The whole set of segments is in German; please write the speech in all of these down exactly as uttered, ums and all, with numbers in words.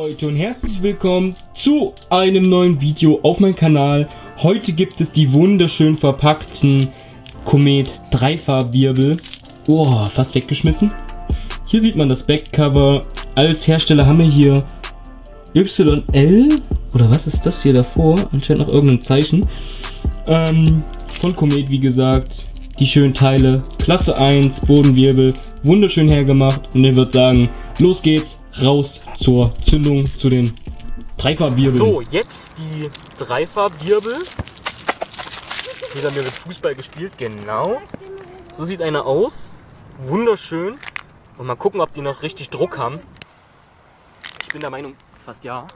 Leute und herzlich willkommen zu einem neuen Video auf meinem Kanal. Heute gibt es die wunderschön verpackten Comet Dreifarbwirbel. Oh, fast weggeschmissen. Hier sieht man das Backcover. Als Hersteller haben wir hier Y L oder was ist das hier davor? Anscheinend noch irgendein Zeichen. Ähm, von Comet, wie gesagt. Die schönen Teile. Klasse eins, Bodenwirbel. Wunderschön hergemacht. Und ich würde sagen, los geht's. Raus zur Zündung, zu den Dreifarbwirbeln. So, jetzt die Dreifarbwirbel. Hier haben wir mit Fußball gespielt, genau. So sieht eine aus. Wunderschön. Und mal gucken, ob die noch richtig Druck haben. Ich bin der Meinung, fast ja.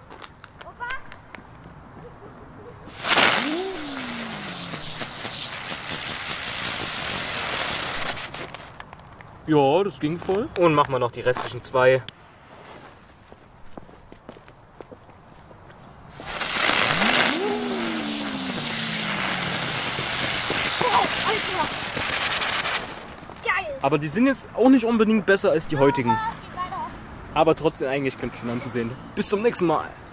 Ja, das ging voll. Und machen wir noch die restlichen zwei. Aber die sind jetzt auch nicht unbedingt besser als die heutigen. Aber trotzdem eigentlich ganz schön anzusehen. Bis zum nächsten Mal.